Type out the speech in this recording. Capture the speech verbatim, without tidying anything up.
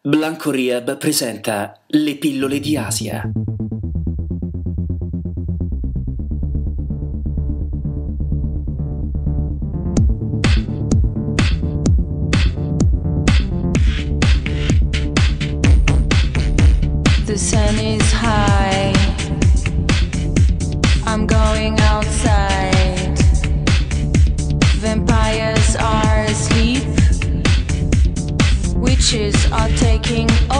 Blanco Rehab presenta Le pillole di Asia. The sun is high. I'm going outside. Vampires are asleep. Witches are taking